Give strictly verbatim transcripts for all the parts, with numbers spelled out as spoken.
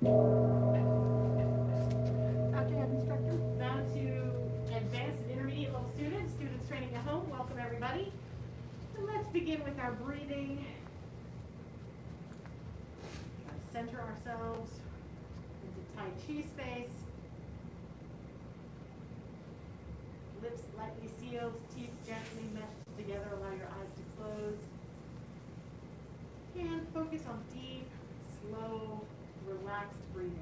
Doctor Head Instructor. Down to advanced and intermediate level students, students training at home, welcome everybody. And let's begin with our breathing. Try to center ourselves into Tai Chi space. Lips lightly sealed, teeth gently meshed together, allow your eyes to close. And focus on deep, slow, relaxed breathing.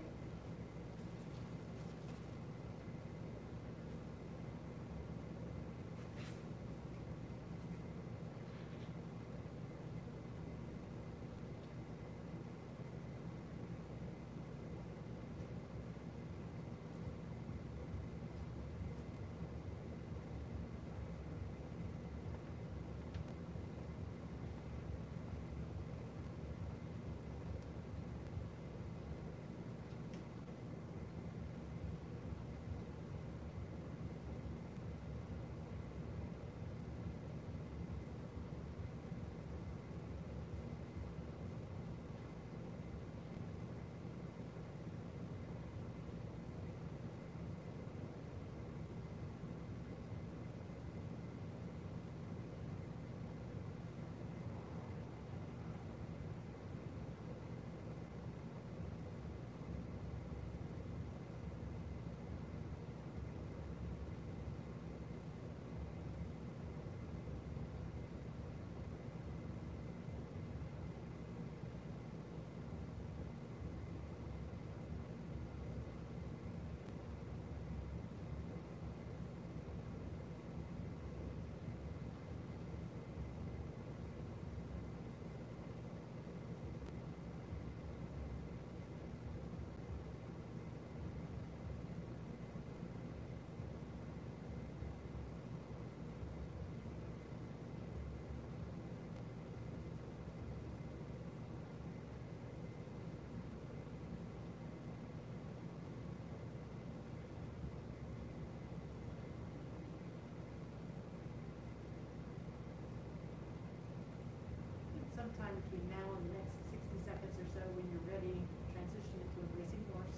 Sometime between now and the next sixty seconds or so, when you're ready, transition into a bracing horse.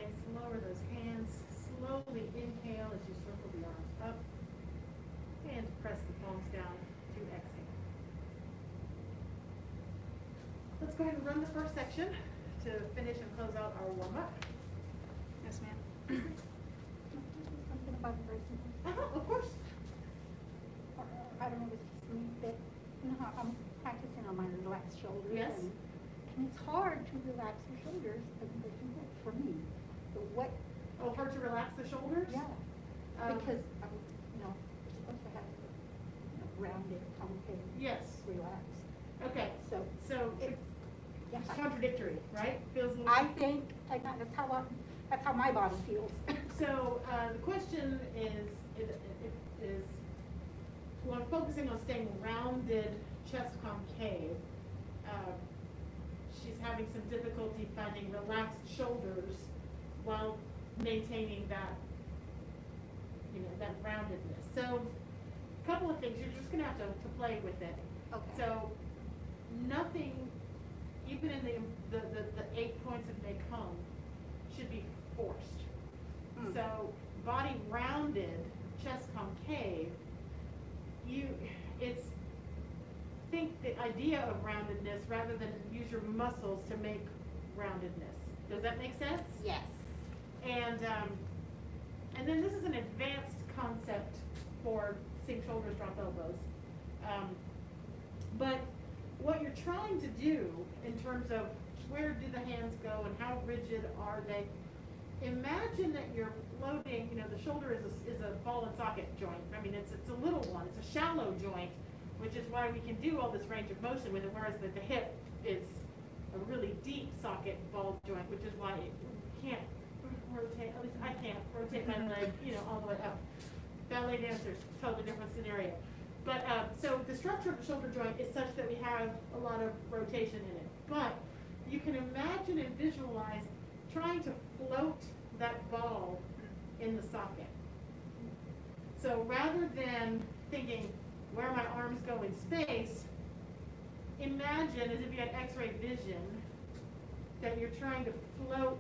legs, lower those hands. Slowly inhale as you circle the arms up. And press the palms down to exhale. Let's go ahead and run the first section to finish and close out our warm-up. Yes, ma'am. Something about embracing. Uh-huh, of course. Or, uh, I don't know if it's just me, but you know how I'm practicing on my relaxed shoulders. Yes. And, and it's hard to relax your shoulders for me. But what? Oh, hard to relax the shoulders? Yeah. Um, because um, you know you're supposed to have you know, rounded, concave. Yes. Relax. Okay. So So it's yeah. it's contradictory, right? Feels a little. I think I, that's how I, that's how my body feels. So uh, the question is, is, is, well, I'm focusing on staying rounded, chest concave. Uh, she's having some difficulty finding relaxed shoulders while maintaining that, you know, that roundedness. So a couple of things, you're just gonna have to, to play with it. Okay. So nothing, even in the, the, the, the eight points of May Kung, should be forced. Hmm. So body rounded, chest concave, you, it's, think the idea of roundedness rather than use your muscles to make roundedness. Does that make sense? Yes. And um, and then this is an advanced concept for seeing shoulders, drop elbows. Um, but what you're trying to do in terms of where do the hands go and how rigid are they, imagine that you're floating, you know, the shoulder is a, is a ball and socket joint. I mean, it's, it's a little one, it's a shallow joint, which is why we can do all this range of motion with it, whereas the, the hip is a really deep socket ball joint, which is why it can't rotate, at least I can't rotate my leg, you know, all the way up. Ballet dancers, totally different scenario. But, uh, so the structure of the shoulder joint is such that we have a lot of rotation in it. But you can imagine and visualize trying to float that ball in the socket. So rather than thinking where my arms go in space, imagine as if you had x-ray vision that you're trying to float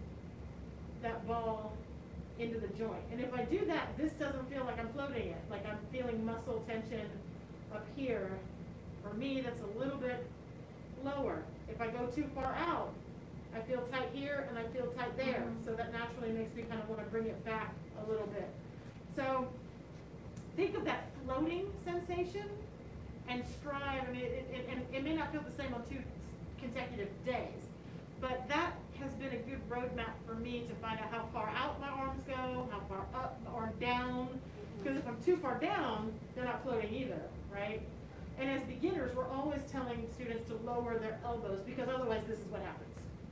that ball into the joint. And if I do that, this doesn't feel like I'm floating it, like I'm feeling muscle tension up here. For me, that's a little bit lower. If I go too far out, I feel tight here and I feel tight there. Mm-hmm. So that naturally makes me kind of want to bring it back a little bit. So think of that floating sensation and strive. I mean, it, it, and it may not feel the same on two consecutive days, but that has been a good roadmap for me to find out how far out my arms go, how far up or down. Because if I'm too far down, they're not floating either, right? And as beginners, we're always telling students to lower their elbows because otherwise this is what happens.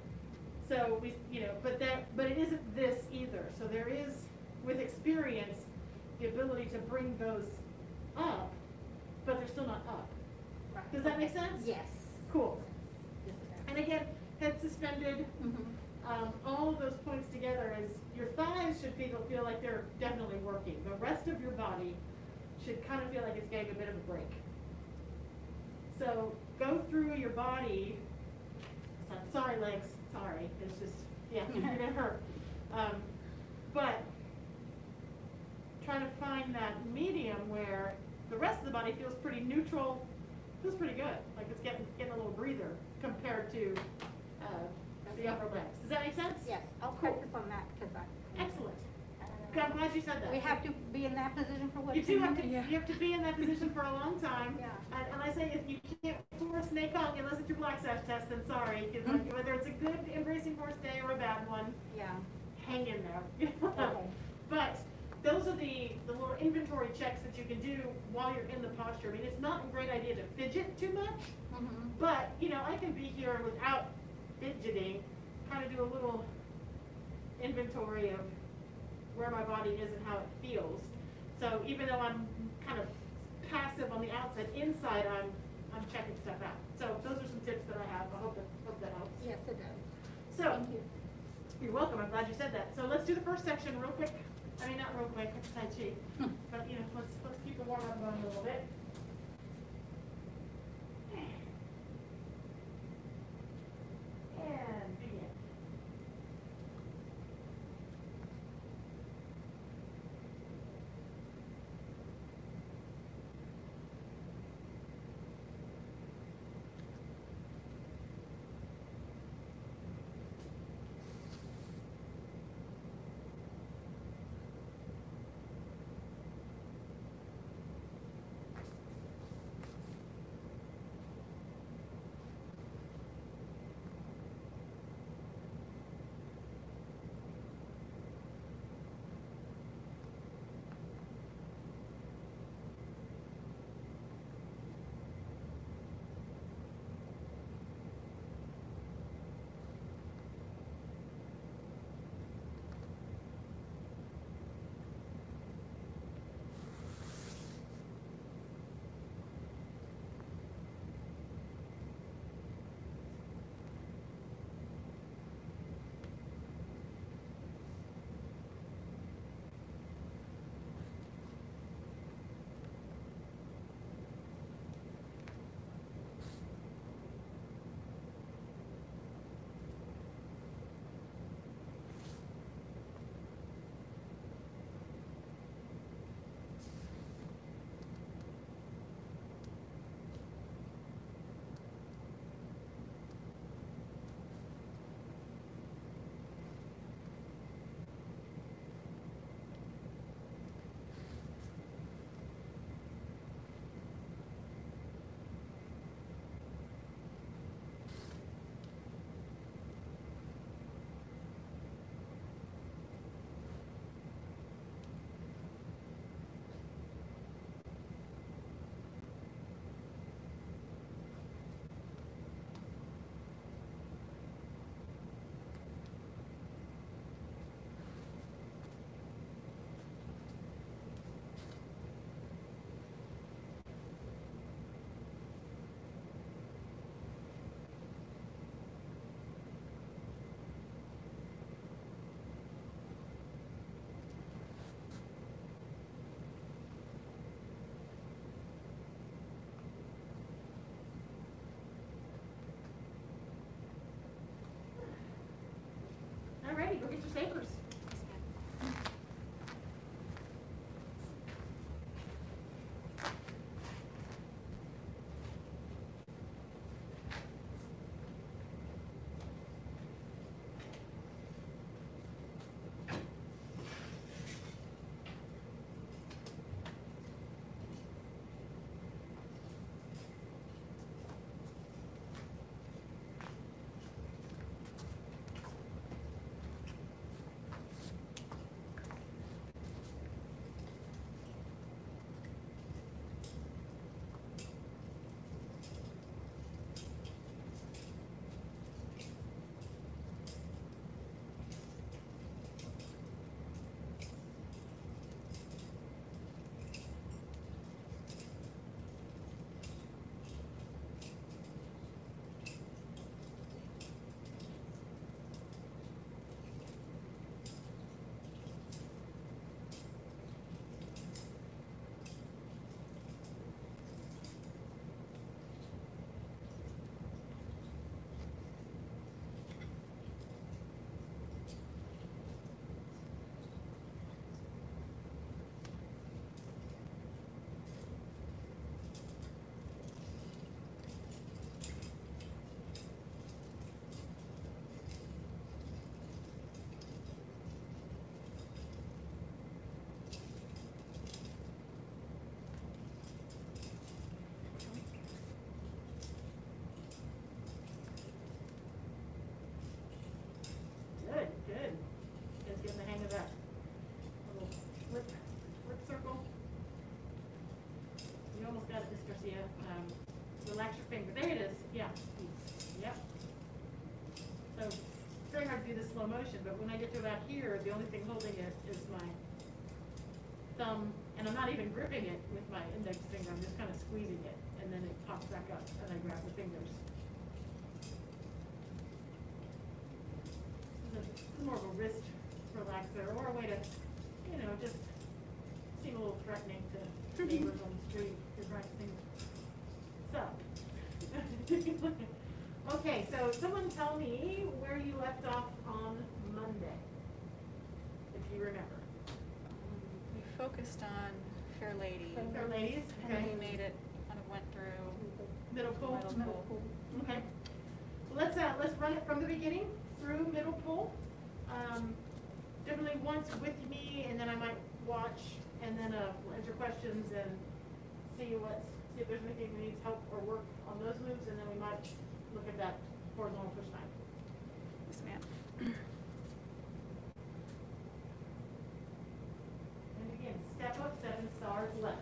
So we, you know, but that, but it isn't this either. So there is, with experience, the ability to bring those up, but they're still not up. Right. Does that make sense? Yes. Cool. Yes, it does. And again, head suspended. Mm-hmm. Um, all of those points together is your thighs should feel, feel like they're definitely working. The rest of your body should kind of feel like it's getting a bit of a break. So go through your body. Sorry, legs. Sorry. It's just, yeah, you're going to hurt. Um, but try to find that medium where the rest of the body feels pretty neutral, feels pretty good. Like it's getting, getting a little breather compared to uh, the upper legs. Does that make sense? Yes, I'll Cool. practice on that because I. Excellent. Uh, I'm glad you said that. We have to be in that position for what? You do two have to, minutes? you have to be in that position for a long time. Yeah. And, and I say if you can't force May Kung unless it's your black sash test, then sorry. Because like, whether it's a good embracing force day or a bad one, Yeah. hang in there. Okay. But those are the, the little inventory checks that you can do while you're in the posture. I mean, it's not a great idea to fidget too much, Mm-hmm. but, you know, I can be here without fidgeting, kind of do a little inventory of where my body is and how it feels. So even though I'm kind of passive on the outside, inside I'm I'm checking stuff out. So those are some tips that I have. I hope that, hope that helps. Yes, it does. So, Thank you. You're welcome. I'm glad you said that. So let's do the first section real quick. I mean, not real quick, it's Tai Chi. Hmm. But, you know, let's, let's keep the warm-up going a little bit. And begin. ready, go get your sabers. Good, good. You guys getting the hang of that little flip, flip circle? You almost got it, Miss Garcia. Um, relax your finger. There it is. Yeah. Yep. So it's very hard to do this slow motion, but when I get to about here, the only thing holding it is my thumb, and I'm not even gripping it with my index finger. I'm just kind of squeezing it, and then it pops back up, and I grab the fingers. This is more of a wrist relaxer, or a way to, you know, just seem a little threatening to neighbors on the street. Your right finger. So, okay, so someone tell me where you left off on Monday, if you remember. We focused on Fair Lady. Fair Ladies, And okay. we made it, kind of went through Middle pool. middle pool. Okay. Let's uh, let's run it from the beginning through middle pool. Um, definitely once with me, and then I might watch, and then uh, answer questions and see what's see if there's anything that needs help or work on those moves, and then we might look at that horizontal push knife. Yes, ma'am. And again, step up, seven stars left.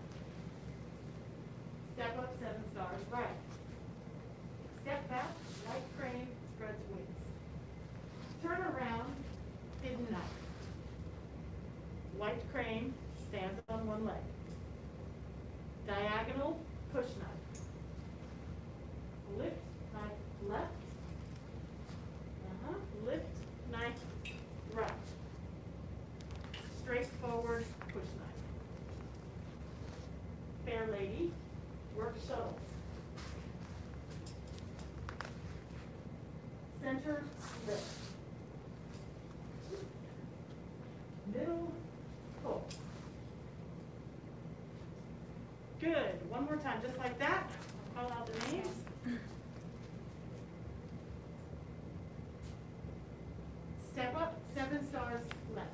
Step up, seven stars right. Step back, light crane, spreads wings. Turn around, hidden knife. White crane, stands on one leg. Diagonal, push knife. Lift, knife left. Uh-huh. Lift, knife right. Straight forward, push knife. Fair Lady, work shuttles. Center, lift. Middle, pull. Good. One more time, just like that. I'll call out the names. Step up, seven stars left.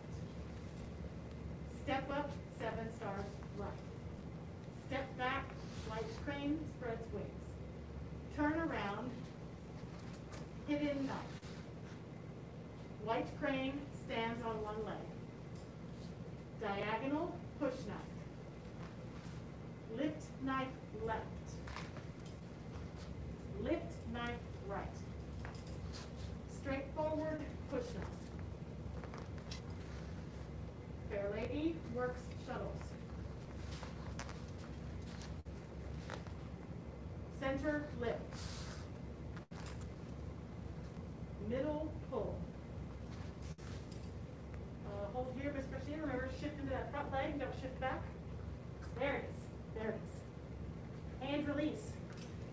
Step up, seven stars right. Step back, light crane, spreads wings. Turn around, hidden knife. White crane, stands on one leg. Diagonal, push knife. Lift knife left. Lift knife right. Straight forward, push knife. Fair Lady works shuttles. Center lift. Middle pull. Uh, hold here, Miss Christina. Remember, shift into that front leg. Don't shift back. There it is. There it is. And release.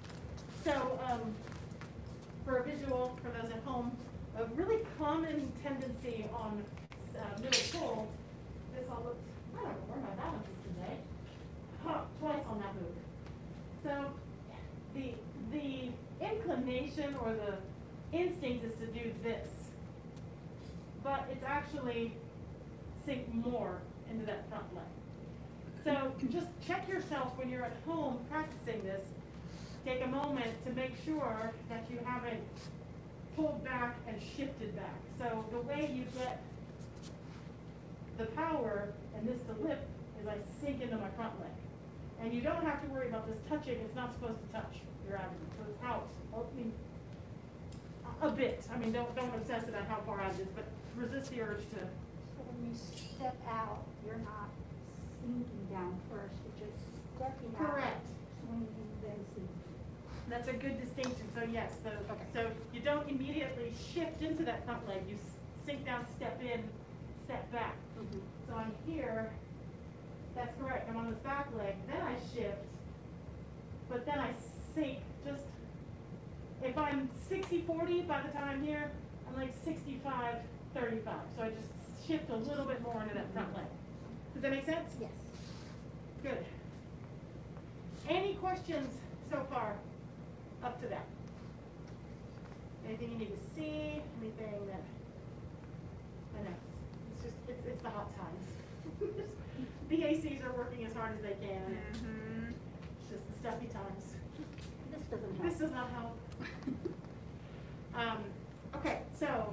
So, um, for a visual, for those at home, a really common tendency tendency on uh, middle pull, this all looks, I don't know where my balance is today, huh, twice on that move. So the, the inclination or the instinct is to do this, but it's actually sink more into that front leg. So just check yourself when you're at home practicing this. Take a moment to make sure that you haven't pulled back and shifted back. So the way you get the power and this to lift is I sink into my front leg. And you don't have to worry about this touching. It's not supposed to touch your abdomen. So it's out. I mean, a bit. I mean, don't, don't obsess about how far out it is, but resist the urge to. So when you step out, you're not sinking down first, you're just stepping out. Correct. Swinging, then sinking. That's a good distinction. So yes, so, Okay. so you don't immediately shift into that front leg. You s- sink down, step in, step back. Mm-hmm. So I'm here. That's correct. I'm on this back leg. Then I shift, but then I sink. Just if I'm sixty forty by the time I'm here, I'm like sixty-five thirty-five. So I just shift a little bit more into that front leg. Does that make sense? Yes. Good. Any questions so far up to that? Anything you need to see? Anything that, I know, it's just, it's, it's the hot times. The A Cs are working as hard as they can. Mm-hmm. It's just the stuffy times. This doesn't help. This does not help. Um, okay, so.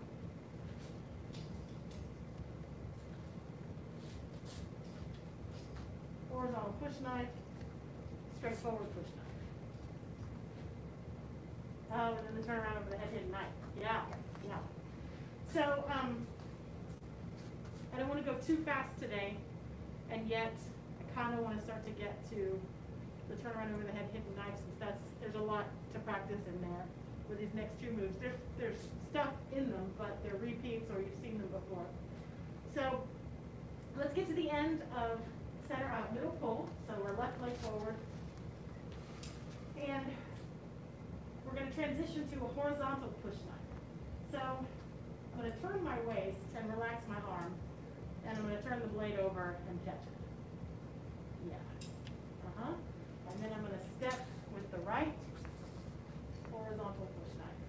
Horizontal push knife, straightforward push knife. Oh, and then the turnaround over the head hidden knife. Yeah, yeah. So, um, I don't want to go too fast today, and yet I kind of want to start to get to the turnaround over the head hidden knife, since that's, there's a lot to practice in there with these next two moves. There's, there's stuff in them, but they're repeats or you've seen them before. So, let's get to the end of center out, middle pull. So we're left leg forward. And we're going to transition to a horizontal push knife. So I'm going to turn my waist and relax my arm. And I'm going to turn the blade over and catch it. Yeah. Uh-huh. And then I'm going to step with the right horizontal push knife.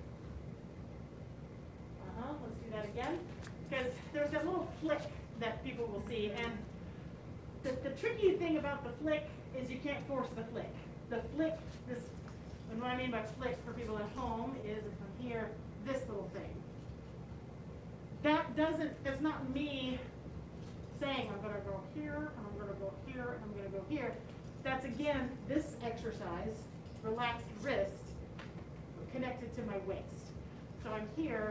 Uh-huh. Let's do that again. Because there's that little flick that people will see. And The, the tricky thing about the flick is you can't force the flick. The flick, this, and what I mean by flick for people at home is from here, this little thing. That doesn't, that's not me saying I'm gonna go here, and I'm gonna go here, and I'm gonna go here. That's again, this exercise, relaxed wrist, connected to my waist. So I'm here,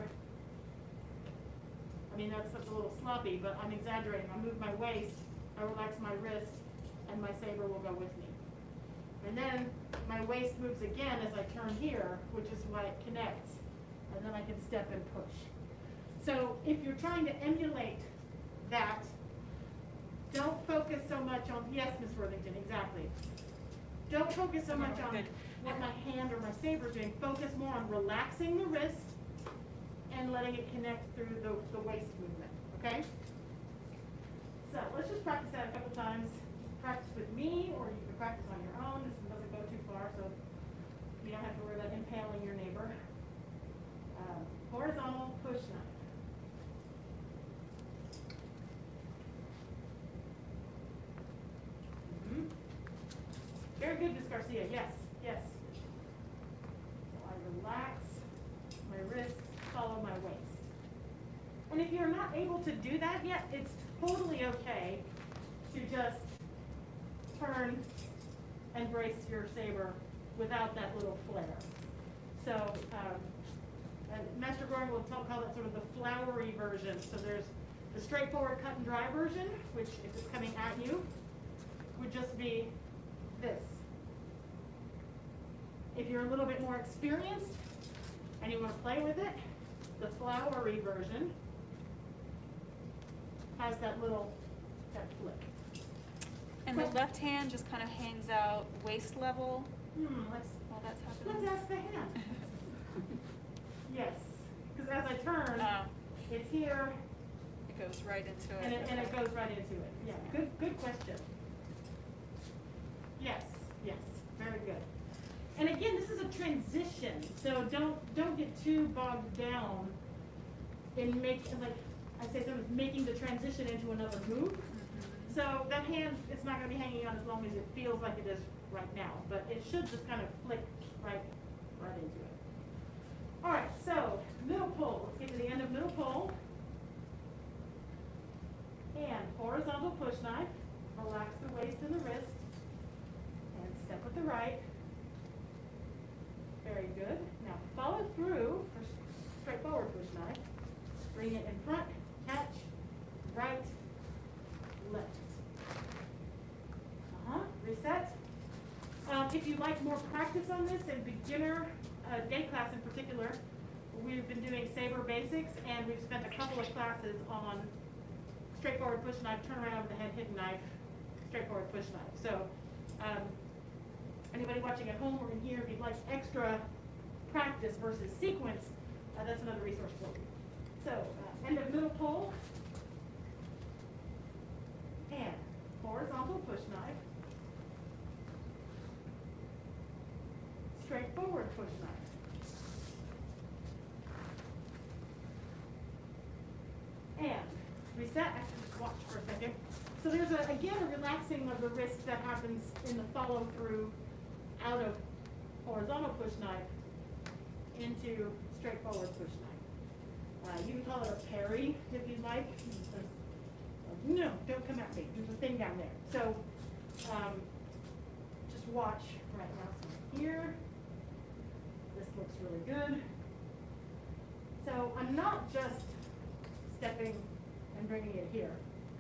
I mean, that's, that's a little sloppy, but I'm exaggerating. I move my waist, I relax my wrist, and my saber will go with me. And then my waist moves again as I turn here, which is why it connects. And then I can step and push. So if you're trying to emulate that, don't focus so much on, yes, Miz Worthington, exactly. Don't focus so much on Good. what my hand or my saber is doing. Focus more on relaxing the wrist and letting it connect through the, the waist movement, okay? So let's just practice that a couple times. Practice with me, or you can practice on your own. This one doesn't go too far, so you don't have to worry about impaling your neighbor. Um, horizontal push knife. Mm-hmm. Very good, Miz Garcia. Yes, yes. So I relax my wrist, follow my waist. And if you're not able to do that yet, it's totally okay to just turn and brace your saber without that little flare. So, um, and Master Gohring will talk, call that sort of the flowery version. So there's the straightforward cut and dry version, which if it's coming at you, would just be this. If you're a little bit more experienced and you want to play with it, the flowery version has that little, that flick. And the left hand just kind of hangs out waist level Hmm, let's, while that's happening. let's ask the hand. Yes, because as I turn, Oh. it's here, It goes right into it. and it, and it okay. goes right into it. Yeah, good, good question. Yes, yes, very good. And again, this is a transition, so don't, don't get too bogged down in making, like, I say sometimes, making the transition into another move. Mhm. So that hand, it's not gonna be hanging on as long as it feels like it is right now, but it should just kind of flick right, right into it. All right, so middle pull. Let's get to the end of middle pull. And horizontal push knife. Relax the waist and the wrist. And step with the right. Very good. Now follow through for straight forward push knife. Bring it in front, catch, right, left. Uh-huh, reset. Um, if you'd like more practice on this, in beginner uh, day class in particular, we've been doing Saber basics, and we've spent a couple of classes on straightforward push knife, turn around with the head hidden knife, straightforward push knife. So um, anybody watching at home or in here, if you'd like extra practice versus sequence, uh, that's another resource for you. So uh, end of middle pull, and horizontal push knife, straightforward push knife, and reset. Actually, just watch for a second. So there's a, again a relaxing of the wrist that happens in the follow through out of horizontal push knife into straightforward push knife. Uh, you can call it a parry if you'd like. No, don't come at me. There's a thing down there. So um, just watch right now. So here, this looks really good. So I'm not just stepping and bringing it here.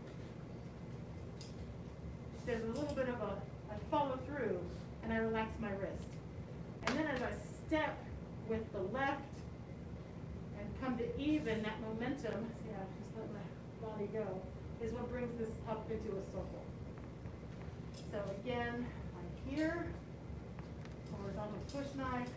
There's a little bit of a, I follow through and I relax my wrist. And then as I step with the left and come to even, that momentum, yeah, just let my body go, is what brings this up into a circle. So again, I'm here, horizontal push knife.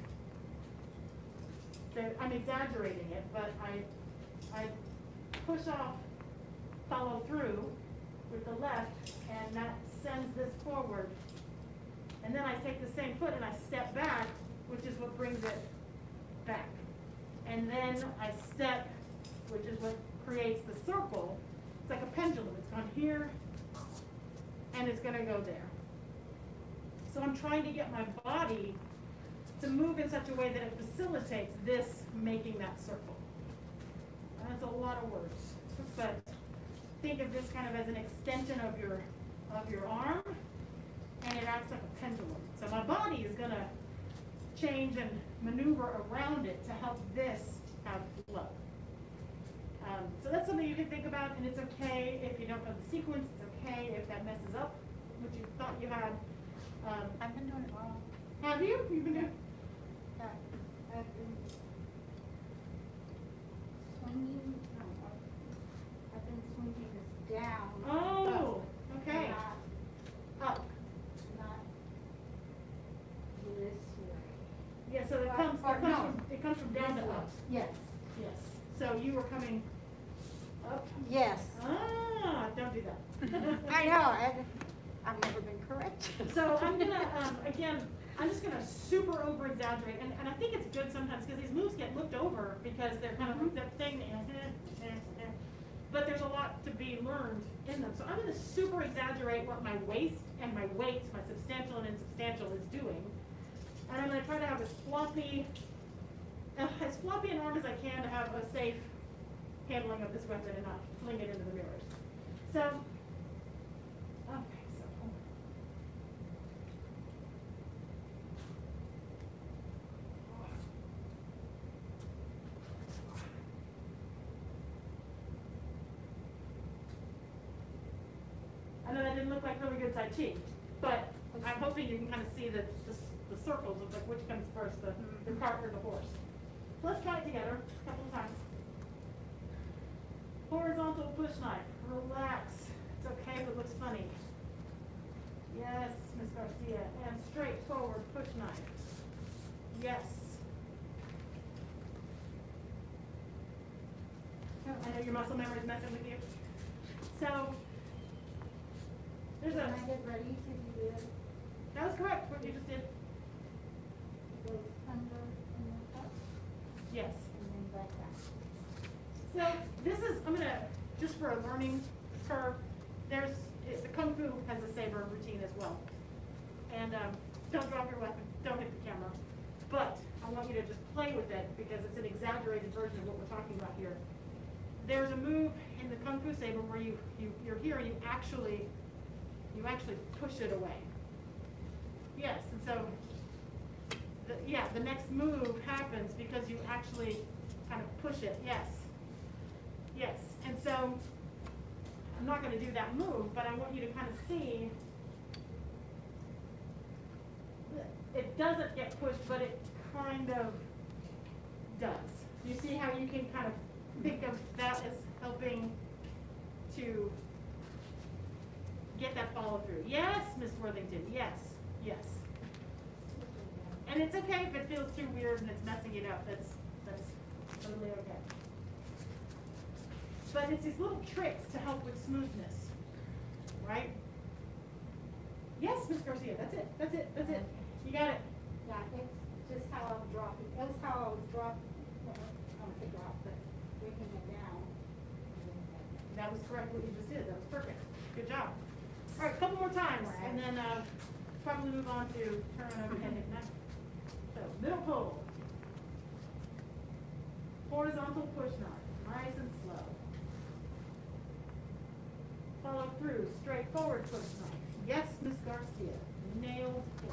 So I'm exaggerating it, but I, I push off, follow through with the left, and that sends this forward. And then I take the same foot and I step back, which is what brings it back. And then I step, which is what creates the circle. It's like a pendulum. It's gone here, and it's going to go there. So I'm trying to get my body to move in such a way that it facilitates this making that circle. And that's a lot of words, but think of this kind of as an extension of your of your arm, and it acts like a pendulum. So my body is going to change and maneuver around it to help this have flow. Um, so that's something you can think about, and it's okay if you don't know the sequence. It's okay if that messes up what you thought you had. Um, I've been doing it wrong. have you? You've been doing? Yeah, I've been swinging, no, I've I've been swinging this down. Oh, up, okay. Not, Up. not this way. Yeah. So it Or- comes. or It comes no. from. It comes from down This to way. up. Yes, Yes. So you were coming up. yes. Ah, don't do that. I know, I, I've never been correct. So I'm gonna, um, again, I'm just gonna super over exaggerate, and, and I think it's good sometimes because these moves get looked over because they're kind of like that thing, eh, eh, eh, eh. But there's a lot to be learned in them. So I'm gonna super exaggerate what my waist and my weight, my substantial and insubstantial, is doing, and I'm gonna try to have as floppy, uh, as floppy an arm as I can to have a safe handling of this weapon and not fling it into the mirrors. So, okay, so hold on. I know that didn't look like really good Tai Chi, but I'm hoping you can kind of see the, the, the circles of like which comes first, the, the cart or the horse. So let's try it together a couple of times. Horizontal push knife. Relax. It's okay if it looks funny. Yes, Miss Garcia. And straight forward push knife. Yes. I know your muscle memory is messing with you. So, there's When a, I get ready to do this, that was correct, what you just did. it goes under and then up, Yes. and then like that. So, this is, I'm gonna, just for a learning curve, there's, it- the Kung Fu has a saber routine as well. And, um, don't drop your weapon, don't hit the camera. But, I want you to just play with it, because it's an exaggerated version of what we're talking about here. There's a move in the Kung Fu saber where you, you, you're here and you actually, you actually push it away. Yes, and so, the, yeah, the next move happens because you actually kind of push it, yes. Yes, and so, I'm not gonna do that move, but I want you to kind of see, it doesn't get pushed, but it kind of does. You see how you can kind of think of that as helping to get that follow through. Yes, Miss Worthington, yes, yes. And it's okay if it feels too weird and it's messing it up, that's, that's totally okay. But it's these little tricks to help with smoothness, right? Yes, Miss Garcia, that's it, that's it, that's it. You got it. Yeah, it's just how I'm dropping, that's how I was dropping, well, I don't say drop, but breaking it down. That was correct what you just did, that was perfect. Good job. All right, a couple more times, and then uh, probably move on to turn on overhead hip neck. So, middle pull. Horizontal push knife, nice and slow. Follow through, straight forward push knife. Yes, Miss Garcia, nailed it.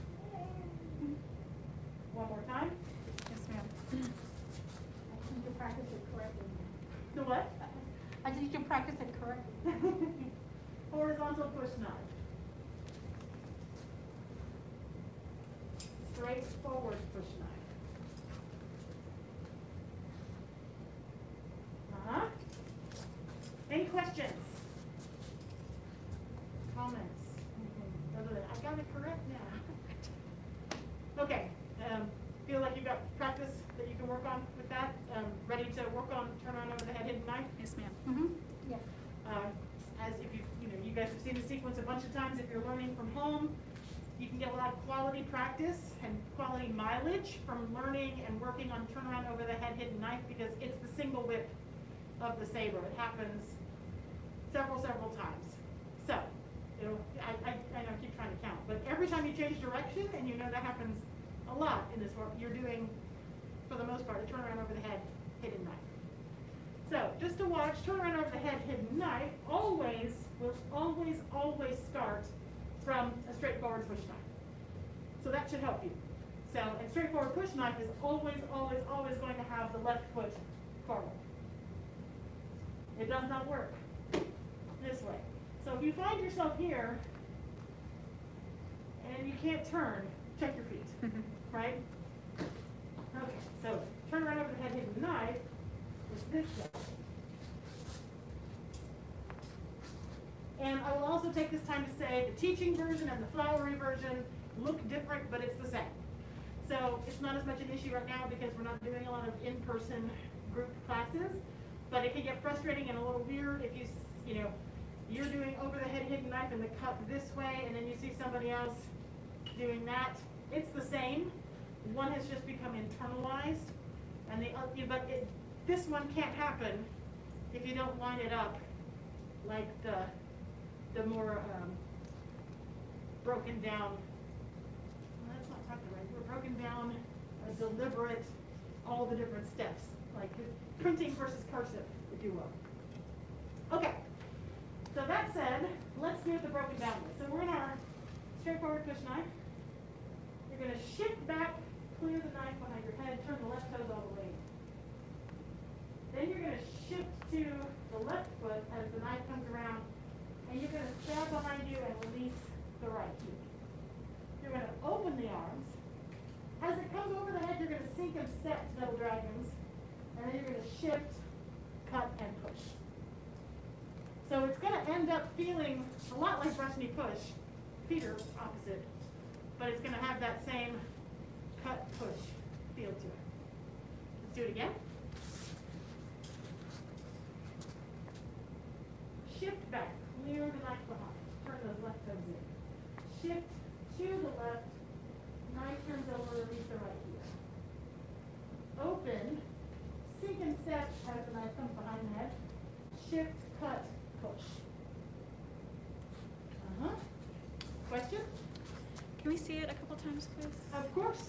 One more time. Yes, ma'am. I need to practice it correctly. The what? I just need to practice it correctly. Horizontal push knife. Straight forward push knife. Uh-huh. Any questions? Comments? Other than, I got it correct now. Okay, um, feel like you got practice that you can work on with that? Um, ready to work on turn on over the head hidden knife? Yes, ma'am. Mm-hmm, yes. Uh, as if you, you know, you guys have seen the sequence a bunch of times. If you're learning from home, you can get a lot of quality practice and quality mileage from learning and working on turnaround over the head hidden knife, because it's the single whip of the saber. It happens several, several times. So, it'll, I, I, I know I keep trying to count, but every time you change direction, and you know that happens a lot in this work, you're doing, for the most part, a turnaround over the head hidden knife. So, just to watch, turn around over the head hidden knife always, will always, always start from a straightforward push knife. So that should help you. So, and straightforward push knife is always, always, always going to have the left foot forward. It does not work this way. So if you find yourself here and you can't turn, check your feet, right? Okay, so turn around over the head hidden knife is this way. And I will also take this time to say the teaching version and the flowery version look different, but it's the same. So it's not as much an issue right now because we're not doing a lot of in-person group classes, but it can get frustrating and a little weird if you, you know, you're doing over the head hidden knife and the cut this way, and then you see somebody else doing that. It's the same. One has just become internalized, and the other, but it, this one can't happen if you don't line it up like the the more um, broken down. Well, that's not quite the right. We're broken down, a deliberate, all the different steps, like printing versus cursive, if you will. Okay. So that said, let's do the broken down way. So we're in our straightforward push knife. You're going to shift back, clear the knife behind your head, turn the left toes all the way in. Then you're going to shift to the left foot as the knife comes around, and you're going to stab behind you and release the right heel. You're going to open the arms. As it comes over the head, you're going to sink and step to double dragons, and then you're going to shift, cut, and push. So it's going to end up feeling a lot like brush knee push. Feet are opposite, but it's going to have that same cut push feel to it. Let's do it again. shift back, clear the knife behind, turn those left toes in. Shift to the left, knife turns over, release the right heel. Open, sink and step as the knife comes behind the head. Shift, cut, push. Uh-huh. Question? Can we see it a couple times, please? Of course.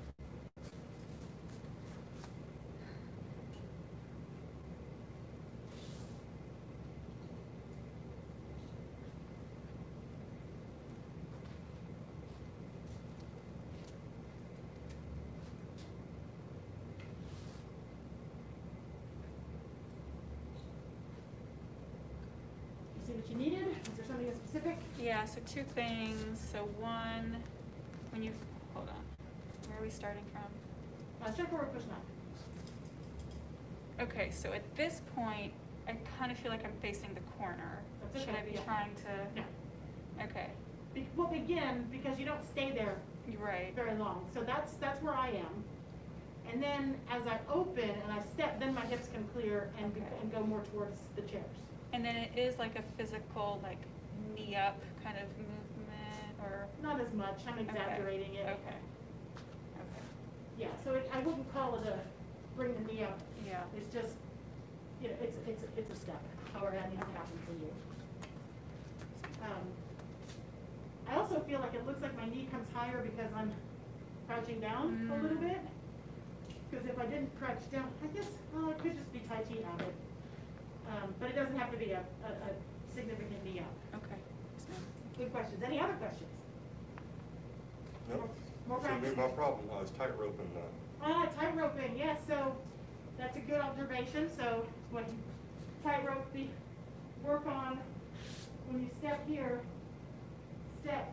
See what you needed? Is there something specific? Yeah, so two things. So one, when you, hold on, where are we starting from? Uh, step forward, push knife. Okay, so at this point, I kind of feel like I'm facing the corner. That's Should okay, I be yeah. trying to? No. Okay, Be- well, begin because you don't stay there you're right. very long. So that's that's where I am. And then as I open and I step, then my hips can clear and be, Okay. and go more towards the chairs. And then it is like a physical, like knee up kind of movement, or? Not as much. I'm exaggerating okay. it. Okay. Okay. Yeah. So it, I wouldn't call it a bring the knee up. Yeah. It's just, you know, it's it's it's a step. However that needs to happen for you. Um, I also feel like it looks like my knee comes higher because I'm crouching down Mm. a little bit. Because if I didn't crouch down, I guess, well, it could just be Tai Chi habit. Um, but it doesn't have to be a, a, a significant knee up. Okay. Yes, ma'am. Good questions. Any other questions? Nope. More Shouldn't be practice? my problem. I was tight roping that. Ah, tight roping, yes, so that's a good observation. So when you tight rope, the work on when you step here, step,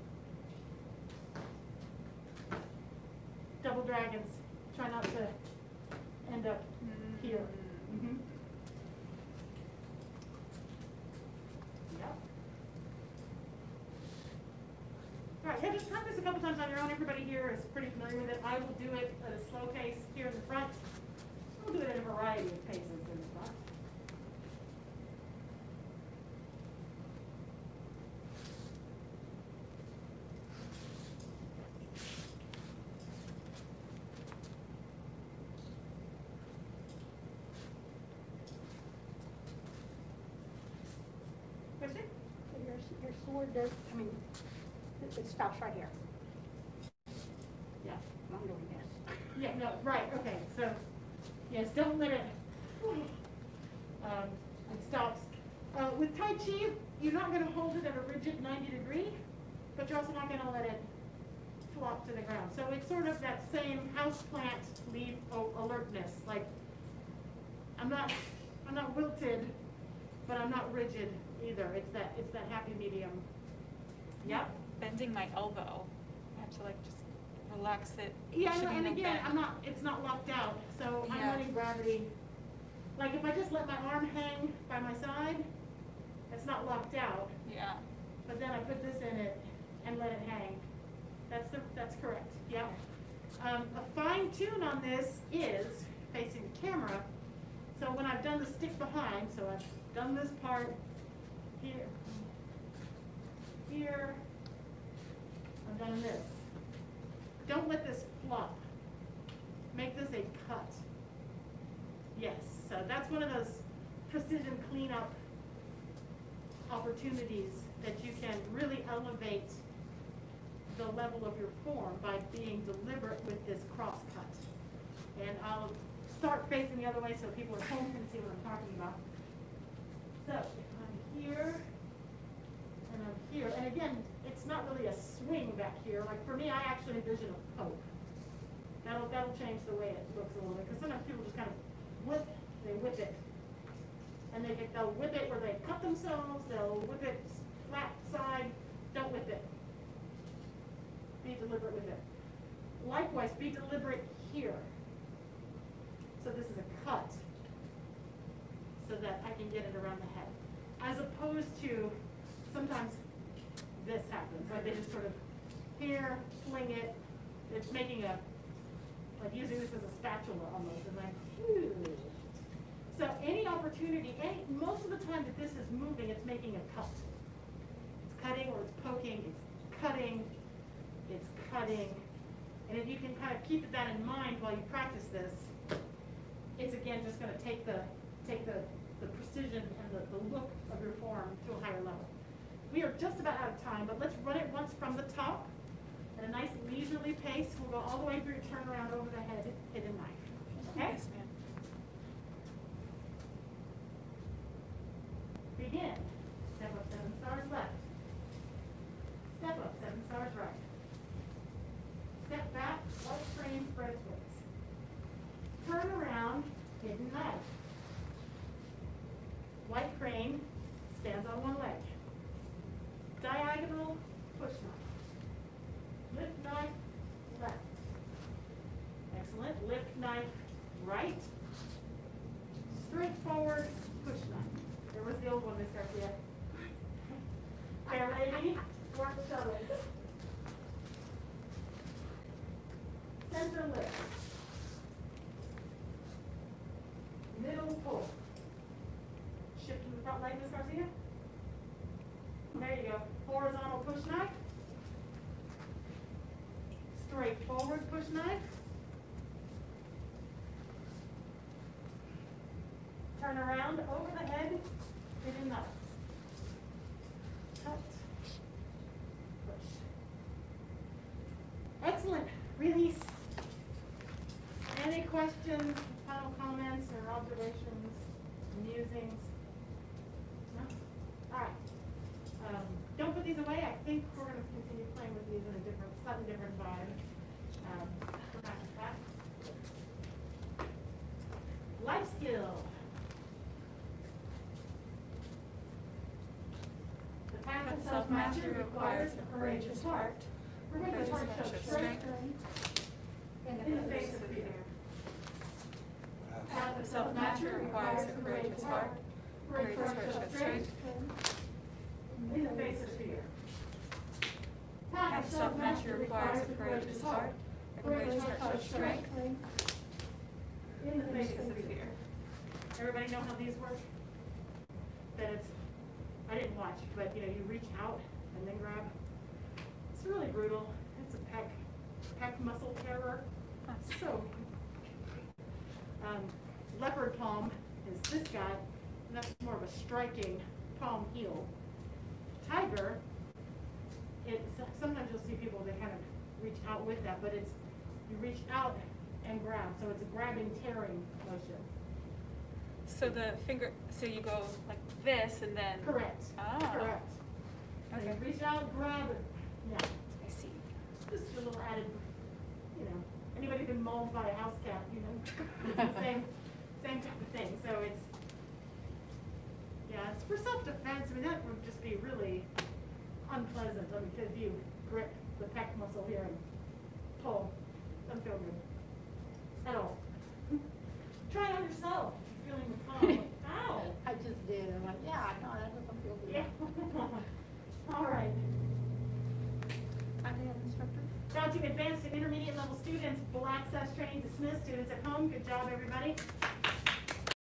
double dragons. Try not to end up here. Mm-hmm. Yep. All right, yeah, just practice a couple times on your own. Everybody here is pretty familiar with it. I will do it at a slow pace here in the front. We'll do it at a variety of paces in the front. Question? So your, your sword does, I mean, it, it stops right here. Yeah. I'm doing this. Yeah, no, right, okay, so, yes, don't let it, um, it stops. Uh, with Tai Chi, you're not gonna hold it at a rigid ninety degree, but you're also not gonna let it flop to the ground. So it's sort of that same houseplant leaf o- alertness, like, I'm not, I'm not wilted, but I'm not rigid either. It's that, it's that happy medium. Yep. Bending my elbow. I have to like just relax it. Yeah, Should and, be and no again, bend. I'm not, it's not locked out, so I'm Yeah. letting gravity, like if I just let my arm hang by my side, it's not locked out, Yeah. but then I put this in it and let it hang. That's the, that's correct, yeah. Um, a fine tune on this is facing the camera, so when I've done the stick behind, so I've done this part here, here, I've done this. Don't let this flop. Make this a cut. Yes, so that's one of those precision cleanup opportunities that you can really elevate the level of your form by being deliberate with this cross cut. And I'll start facing the other way so people at home can see what I'm talking about. So if I'm here, and I'm here, and again, it's not really a swing back here. Like for me, I actually envision a poke. That'll that'll change the way it looks a little bit. Because sometimes people just kind of whip, they whip it, and they get, they'll whip it where they cut themselves. They'll whip it flat side. Don't whip it. Be deliberate with it. Likewise, be deliberate here. So this is a cut, so that I can get it around the head, as opposed to sometimes this happens, like they just sort of here, fling it, it's making a, like using this as a spatula almost, and like, whew. So any opportunity, any, most of the time that this is moving, it's making a cut. It's cutting or it's poking, it's cutting, it's cutting. And if you can kind of keep that in mind while you practice this, it's again just going to take the take the, the precision and the, the look of your form to a higher level. We are just about out of time, but let's run it once from the top at a nice leisurely pace. We'll go all the way through, turn around over the head, hidden knife. Okay? Yes, ma'am. Begin. Step up seven stars left. Step up seven stars right. Step back, white frame, spread wings. Turn around, hidden knife. White crane stands on one leg. Diagonal, push knife. Lift knife, left. Excellent. Lift knife, right. Straight forward, push knife. There was the old one, Miss Garcia. Fair lady, work shuttles. Center lift. Middle pull. Shift to the front leg, Miss Garcia. There you go. Horizontal push knife. Straight forward push knife. Turn around over the head, hidden knife. Cut. Push. Excellent. Release. Any questions, final comments, or observations, musings? No? All right. Um, don't put these away. I think we're going to continue playing with these in a different, slightly different vibe. Um, for practice back. Life skill. The path of self-mastery requires a courageous heart. We're going to try to show strength in the face of fear. The path of self-mastery requires a courageous heart. Courageous heart shows strength in the face of fear. Path of self-mastery requires a courageous heart. Courageous heart shows strength in the face of fear. Everybody know how these work? That it's, I didn't watch, but you know, you reach out and then grab. It's really brutal. It's a pec, pec muscle terror. So, um, leopard palm is this guy, and that's more of a striking palm heel. Tiger, it's, sometimes you'll see people that kind of reach out with that, but it's, you reach out and grab, so it's a grabbing, tearing motion. So the finger, so you go like this and then. Correct. Ah. Correct. Okay. So you reach out, grab it. Yeah. I see. Just a little added, you know, anybody been mauled by a house cat, you know, it's the same, same type of thing. So it's, yeah, it's for self-defense. I mean, that would just be really unpleasant. I mean, because you grip the pec muscle here and pull. Doesn't feel good at all. Try it on yourself if you're feeling the palm. Ow! I just did. I'm like, yeah, no, that doesn't feel good. Yeah. All right. I'm the instructor. Now to advanced and intermediate level students, full access training dismissed. Students at home, good job, everybody.